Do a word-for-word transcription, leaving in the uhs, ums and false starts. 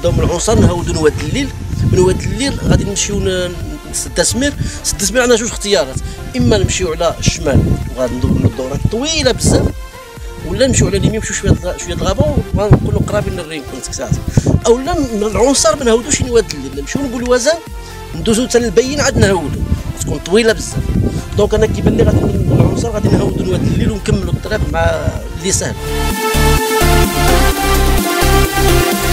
نبداو من العنصر نهودو نواد الليل. من واد الليل غادي نمشيو لسد التسمير. سد التسمير عندنا جوج اختيارات، اما نمشيو على الشمال وغادي ندورو الدورات طويله بزاف، ولا نمشيو على اليمين نمشيو شويه شويه الغابه ونكونوا قرابين للرين كنت ساعات، اولا من العنصر ما نهودوش نواد الليل، نمشيو نقول الوزن ندوزو حتى للبين عاد نهودو، تكون طويله بزاف. دونك انا كيبان لي غادي من العنصر غادي نهودو نواد الليل ونكملوا الطريق مع اللي سهل.